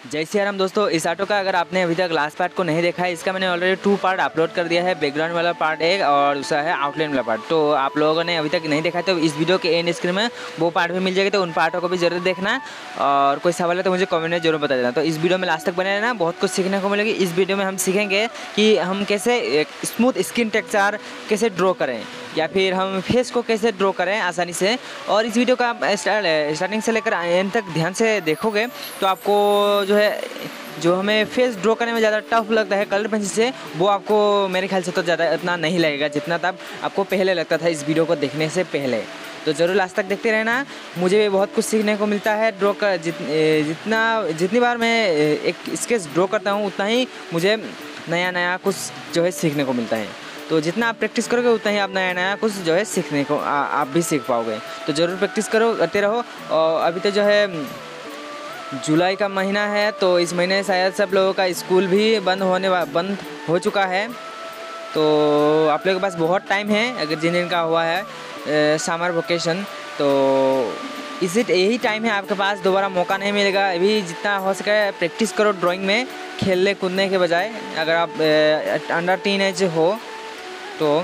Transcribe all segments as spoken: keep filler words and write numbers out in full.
जय श्री राम दोस्तों, इस ऑटो का अगर आपने अभी तक लास्ट पार्ट को नहीं देखा है, इसका मैंने ऑलरेडी टू पार्ट अपलोड कर दिया है। बैकग्राउंड वाला पार्ट एक और दूसरा है आउटलाइन वाला पार्ट। तो आप लोगों ने अभी तक नहीं देखा है तो इस वीडियो के एंड स्क्रीन में वो पार्ट भी मिल जाएगा, तो उन पार्टों को भी जरूर देखना। और कोई सवाल है तो मुझे कमेंट में जरूर बता देना। तो इस वीडियो में लास्ट तक बने रहना, बहुत कुछ सीखने को मिलेगी। इस वीडियो में हम सीखेंगे कि हम कैसे स्मूथ स्किन टेक्सचर कैसे ड्रॉ करें, या फिर हम फेस को कैसे ड्रॉ करें आसानी से। और इस वीडियो का आप स्टार्टिंग से लेकर एंड तक ध्यान से देखोगे तो आपको जो है जो हमें फेस ड्रॉ करने में ज़्यादा टफ लगता है कलर पेंसिल से, वो आपको मेरे ख्याल से तो ज़्यादा इतना नहीं लगेगा जितना तब आपको पहले लगता था इस वीडियो को देखने से पहले। तो ज़रूर लास्ट तक देखते रहना, मुझे भी बहुत कुछ सीखने को मिलता है ड्रॉ कर। जित, जितना जितनी बार मैं एक स्केच ड्रॉ करता हूँ उतना ही मुझे नया नया कुछ जो है सीखने को मिलता है। तो जितना आप प्रैक्टिस करोगे उतना ही आप नया नया कुछ जो है सीखने को आ, आप भी सीख पाओगे। तो ज़रूर प्रैक्टिस करो, करते रहो। और अभी तो जो है जुलाई का महीना है, तो इस महीने शायद सब लोगों का स्कूल भी बंद होने बंद हो चुका है। तो आप लोगों के पास बहुत टाइम है, अगर जिन दिन का हुआ है समर वेकेशन, तो इसी यही टाइम है आपके पास, दोबारा मौका नहीं मिलेगा। अभी जितना हो सके प्रैक्टिस करो ड्राइंग में, खेलने कूदने के बजाय। अगर आप अंडर टीन एज हो तो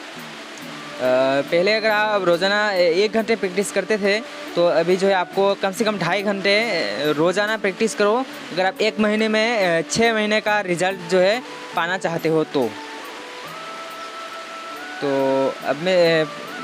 पहले अगर आप रोज़ाना एक घंटे प्रैक्टिस करते थे, तो अभी जो है आपको कम से कम ढाई घंटे रोज़ाना प्रैक्टिस करो। अगर आप एक महीने में छः महीने का रिज़ल्ट जो है पाना चाहते हो तो तो अब मैं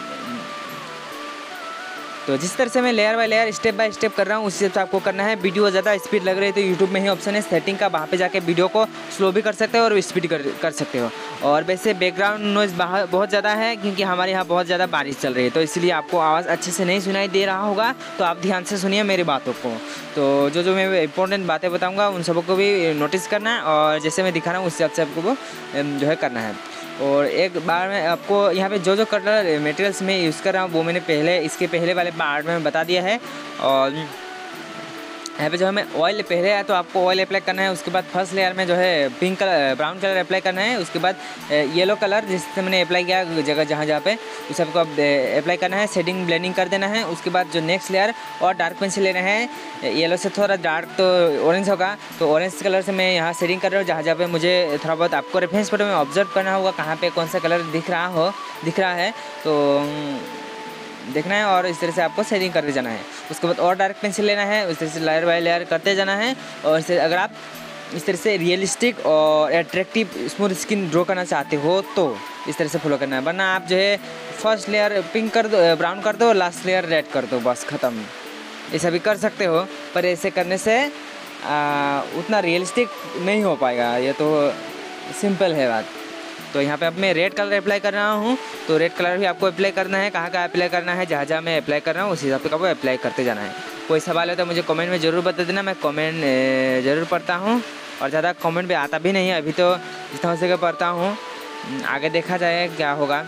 तो जिस तरह से मैं layer by layer step by step कर रहा हूँ उसी हिसाब से आपको करना है। वीडियो ज़्यादा स्पीड लग रही है तो यूट्यूब में ही ऑप्शन है सेटिंग का, वहाँ पे जाके वीडियो को स्लो भी कर सकते हो और स्पीड कर कर सकते हो। और वैसे बैकग्राउंड नॉइज़ बाहर बहुत ज़्यादा है क्योंकि हमारे यहाँ बहुत ज़्यादा बारिश चल रही है, तो इसलिए आपको आवाज़ अच्छे से नहीं सुनाई दे रहा होगा। तो आप ध्यान से सुनिए मेरी बातों को। तो जो जो मैं इंपॉर्टेंट बातें बताऊँगा उन सबको भी नोटिस करना है, और जैसे मैं दिखा रहा हूँ उस हिसाब से आपको वो जो है करना है। और एक बार में आपको यहाँ पे जो जो कलर मटेरियल्स में यूज़ कर रहा हूँ वो मैंने पहले इसके पहले वाले पार्ट में बता दिया है। और यहाँ पे जो हमें ऑयल पहले है तो आपको ऑयल अप्लाई करना है। उसके बाद फर्स्ट लेयर में जो है pink colour brown colour apply करना है। उसके बाद येलो कलर जिससे मैंने अप्लाई किया जगह जहाँ जहाँ पे उस सबको अप्लाई करना है, शेडिंग ब्लेंडिंग कर देना है। उसके बाद जो नेक्स्ट लेयर और डार्क पेंसिल लेना है, येलो से थोड़ा डार्क तो ऑरेंज होगा, तो ऑरेंज कलर से मैं यहाँ शेडिंग कर रहा हूँ जहाँ जहाँ पे मुझे थोड़ा बहुत आपको रेफरेंस फोटो में ऑब्जर्व करना होगा कहाँ पे कौन सा कलर दिख रहा हो दिख रहा है तो देखना है, और इस तरह से आपको शेडिंग करते जाना है। उसके बाद और डार्क पेंसिल लेना है, उस तरह से लेयर बाय लेयर करते जाना है। और इसे अगर आप इस तरह से रियलिस्टिक और अट्रैक्टिव स्मूथ स्किन ड्रॉ करना चाहते हो तो इस तरह से फॉलो करना है, वरना आप जो है फर्स्ट लेयर पिंक कर दो, ब्राउन कर दो, लास्ट लेयर रेड कर दो, बस ख़त्म। ऐसा भी कर सकते हो, पर ऐसे करने से आ, उतना रियलिस्टिक नहीं हो पाएगा, ये तो सिंपल है बात। तो यहाँ पे अब मैं रेड कलर अप्लाई कर रहा हूँ, तो रेड कलर भी आपको अप्लाई करना है। कहाँ कहाँ अप्लाई करना है, जहाँ जहाँ मैं अप्लाई कर रहा हूँ उसी हिसाब से आपको अप्लाई करते जाना है। कोई सवाल है तो मुझे कमेंट में ज़रूर बता देना, मैं कमेंट ज़रूर पढ़ता हूँ। और ज़्यादा कमेंट भी आता भी नहीं है अभी, तो जितना हो सके पढ़ता हूँ, आगे देखा जाए क्या होगा।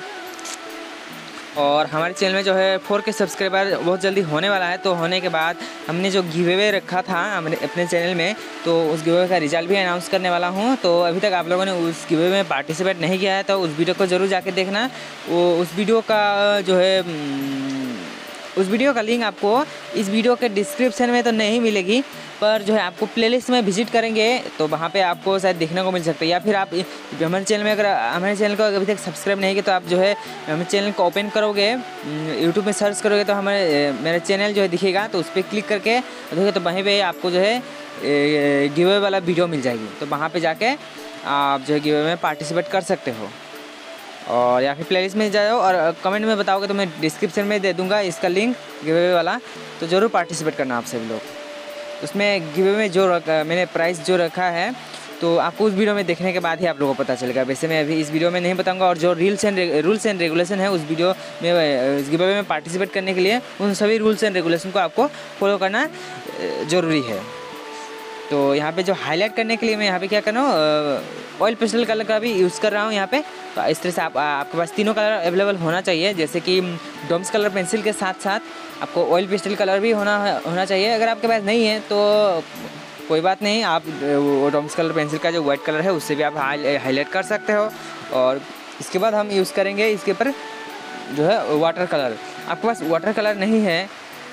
और हमारे चैनल में जो है फोर के सब्सक्राइबर बहुत जल्दी होने वाला है, तो होने के बाद हमने जो गिव अवे रखा था हमने अपने चैनल में, तो उस गिव अवे का रिजल्ट भी अनाउंस करने वाला हूँ। तो अभी तक आप लोगों ने उस गिव अवे में पार्टिसिपेट नहीं किया है तो उस वीडियो को ज़रूर जाके देखना। वो उस वीडियो का जो है उस वीडियो का लिंक आपको इस वीडियो के डिस्क्रिप्शन में तो नहीं मिलेगी, पर जो है आपको प्लेलिस्ट में विजिट करेंगे तो वहाँ पे आपको शायद देखने को मिल सकता है। या फिर आप हमारे चैनल में अगर हमारे चैनल को अभी तक सब्सक्राइब नहीं किया तो आप जो है हमारे चैनल को ओपन करोगे, यूट्यूब में सर्च करोगे तो हमारे मेरा चैनल जो है दिखेगा, तो उस पर क्लिक करके देखोगे तो वहीं पर आपको जो है गिव अवे वाला वीडियो मिल जाएगी। तो वहाँ पर जाके आप जो है गिव अवे में पार्टिसिपेट कर सकते हो। और या फिर प्लेलिस्ट में जाओ और कमेंट में बताओगे तो मैं डिस्क्रिप्शन में दे दूंगा इसका लिंक गिव अवे वाला, तो ज़रूर पार्टिसिपेट करना आप सभी लोग। उसमें गिव अवे में जो रखा मैंने प्राइस जो रखा है तो आपको उस वीडियो में देखने के बाद ही आप लोगों को पता चलेगा। वैसे मैं अभी इस वीडियो में नहीं बताऊंगा। और जो rules and rules and regulation है उस वीडियो में इस गिव अवे में पार्टिसिपेट करने के लिए, उन सभी रूल्स एंड रेगुलेशन को आपको फॉलो करना ज़रूरी है। तो यहाँ पे जो हाईलाइट करने के लिए मैं यहाँ पे क्या कर रहा हूँ, ऑयल पेस्टल कलर का भी यूज़ कर रहा हूँ यहाँ पे। तो इस तरह से आप आपके पास तीनों कलर अवेलेबल होना चाहिए, जैसे कि डोम्स कलर पेंसिल के साथ साथ आपको ऑयल पेस्टल कलर भी होना होना चाहिए। अगर आपके पास नहीं है तो कोई बात नहीं, आप वो डोम्स कलर पेंसिल का जो वाइट कलर है उससे भी आप हाईलाइट कर सकते हो। और इसके बाद हम यूज़ करेंगे इसके ऊपर जो है वाटर कलर। आपके पास वाटर कलर नहीं है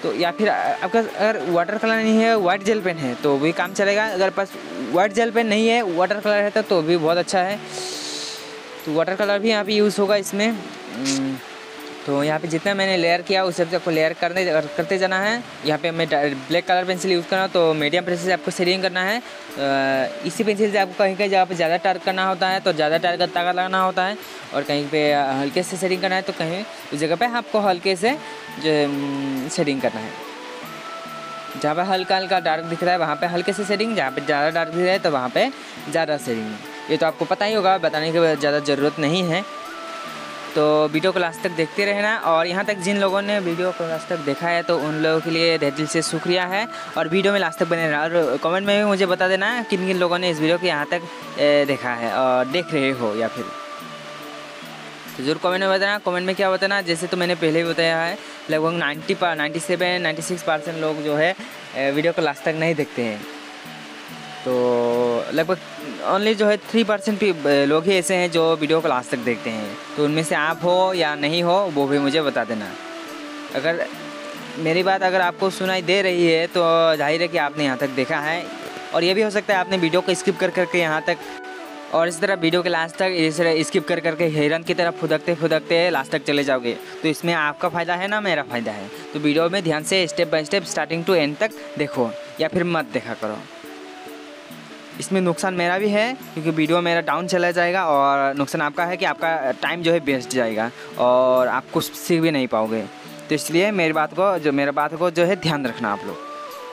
तो या फिर आपका अगर वाटर कलर नहीं है, वाइट जेल पेन है तो भी काम चलेगा। अगर पास वाइट जेल पेन नहीं है, वाटर कलर है तो, तो भी बहुत अच्छा है। तो वाटर कलर भी यहाँ पे यूज़ होगा इसमें। तो यहाँ पे जितना मैंने लेयर किया उस हिसाब से आपको लेयर करने करते जाना है। यहाँ पे मैं ब्लैक कलर पेंसिल यूज़ कर रहा हूँ, तो मीडियम प्रेशर से आपको शेडिंग करना है। इसी पेंसिल से आपको कहीं कहीं जगह पे ज़्यादा टार्क करना होता है तो ज़्यादा टार्क का ताकत लगाना होता है, और कहीं पे हल्के से शेडिंग करना है तो कहीं उस जगह पे आपको हल्के से जो शेडिंग करना है। जहाँ पे हल्का हल्का डार्क दिख रहा है वहाँ पे हल्के से शेडिंग, जहाँ पे ज़्यादा डार्क दिख रहा है तो वहाँ पे ज़्यादा शेडिंग। ये तो आपको पता ही होगा, बताने की ज़्यादा ज़रूरत नहीं है। तो वीडियो को लास्ट तक देखते रहना, और यहाँ तक जिन लोगों ने वीडियो को लास्ट तक देखा है तो उन लोगों के लिए दिल से शुक्रिया है, और वीडियो में लास्ट तक बने रहना। और कमेंट में भी मुझे बता देना किन किन लोगों ने इस वीडियो को यहाँ तक देखा है और देख रहे हो या फिर, तो जरूर कमेंट में बताना। कमेंट में क्या बताना, जैसे तो मैंने पहले भी बताया है, लगभग नाइन्टी पर ninety seven ninety six percent लोग जो है वीडियो को लास्ट तक नहीं देखते हैं। तो लगभग ओनली जो है थ्री परसेंट लोग ही ऐसे हैं जो वीडियो को लास्ट तक देखते हैं। तो उनमें से आप हो या नहीं हो वो भी मुझे बता देना। अगर मेरी बात अगर आपको सुनाई दे रही है तो जाहिर है कि आपने यहाँ तक देखा है, और ये भी हो सकता है आपने वीडियो को स्किप कर करके यहाँ तक, और इस तरह वीडियो के लास्ट तक इस तरह स्किप कर करके हिरन की तरफ फुदकते फुदकते लास्ट तक चले जाओगे। तो इसमें आपका फ़ायदा है ना मेरा फ़ायदा है। तो वीडियो में ध्यान से step by step starting to end तक देखो, या फिर मत देखा करो। इसमें नुकसान मेरा भी है क्योंकि वीडियो मेरा डाउन चला जाएगा, और नुकसान आपका है कि आपका टाइम जो है वेस्ट जाएगा और आप कुछ सीख भी नहीं पाओगे। तो इसलिए मेरी बात को जो मेरा बात को जो है ध्यान रखना आप लोग।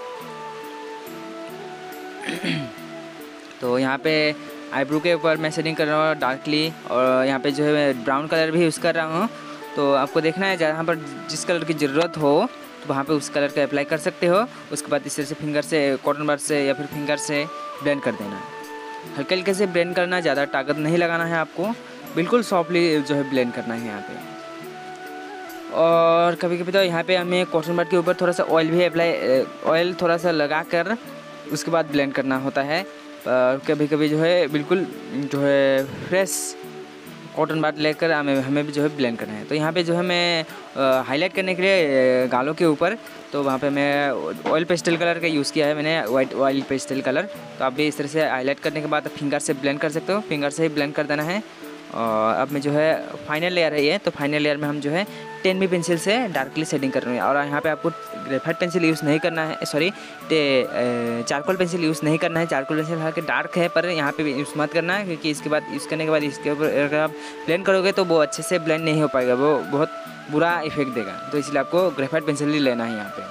तो यहाँ पे आईब्रो के ऊपर मैं शेडिंग कर रहा हूँ डार्कली, और यहाँ पे जो है मैं ब्राउन कलर भी यूज़ कर रहा हूँ। तो आपको देखना है जहाँ पर जिस कलर की ज़रूरत हो तो वहाँ पे उस कलर का अप्लाई कर सकते हो। उसके बाद इस तरह से फिंगर से, कॉटन बड से या फिर फिंगर से ब्लेंड कर देना। हल्के हल्के से ब्लेंड करना, ज़्यादा ताकत नहीं लगाना है आपको, बिल्कुल सॉफ्टली जो है ब्लेंड करना है यहाँ पे। और कभी कभी तो यहाँ पे हमें कॉटन बड के ऊपर थोड़ा सा ऑयल भी अप्लाई ऑयल थोड़ा सा लगा कर उसके बाद ब्लेंड करना होता है। कभी कभी जो है बिल्कुल जो है फ्रेश कॉटन बड लेकर हमें हमें भी जो है ब्लेंड करना है। तो यहाँ पे जो है मैं हाईलाइट करने के लिए गालों के ऊपर, तो वहाँ पे मैं ऑयल पेस्टल कलर का यूज़ किया है मैंने, वाइट ऑयल पेस्टल कलर। तो आप भी इस तरह से हाईलाइट करने के बाद फिंगर से ब्लेंड कर सकते हो, फिंगर से ही ब्लेंड कर देना है। और अब मैं जो है फाइनल लेयर है ये, तो फाइनल लेयर में हम जो है टेन बी पेंसिल से डार्कली शेडिंग कर रहे हैं। और यहाँ पे आपको ग्रेफाइट पेंसिल यूज़ नहीं करना है, सॉरी चारकोल पेंसिल यूज़ नहीं करना है। चारकोल पेंसिल हालांकि डार्क है पर यहाँ पे यूज़ मत करना है, क्योंकि इसके बाद यूज़ करने के बाद इसके ऊपर अगर आप ब्लेंड करोगे तो वो अच्छे से ब्लेंड नहीं हो पाएगा, वो बहुत बुरा इफेक्ट देगा। तो इसलिए आपको ग्रेफाइट पेंसिल ही लेना है यहाँ पर।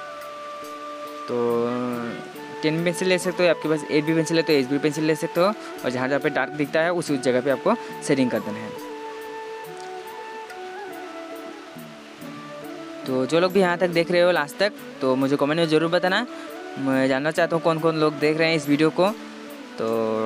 तो टेन बी पेंसिल ले सकते हो, आपके पास एट बी पेंसिल है तो एच बी पेंसिल ले सकते हो, और जहाँ जहाँ पे डार्क दिखता है उसी उस जगह पे आपको शेडिंग कर देना है। तो जो लोग भी यहाँ तक देख रहे हो लास्ट तक, तो मुझे कमेंट में ज़रूर बताना, मैं जानना चाहता हूँ कौन कौन लोग देख रहे हैं इस वीडियो को। तो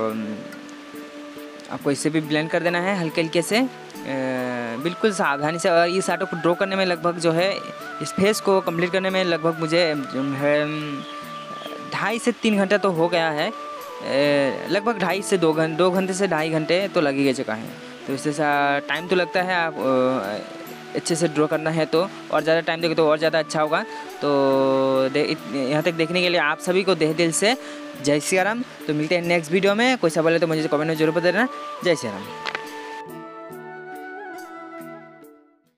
आपको इससे भी ब्लेंड कर देना है हल्के हल्के से, बिल्कुल सावधानी से। और इस आर्ट को ड्रॉ करने में लगभग जो है इस फेस को कंप्लीट करने में लगभग मुझे जो है ढाई से तीन घंटे तो हो गया है, लगभग ढाई से दो घंटे दो घंटे से ढाई घंटे तो लग ही चुका है। तो इससे टाइम तो लगता है, आप अच्छे से ड्रॉ करना है तो, और ज़्यादा टाइम देंगे तो और ज़्यादा अच्छा होगा। तो यहाँ तक देखने के लिए आप सभी को तहे दिल से जय श्री राम। तो मिलते हैं नेक्स्ट वीडियो में। कोई सवाल है तो मुझे कमेंट में जरूर बता देना। जय श्री राम।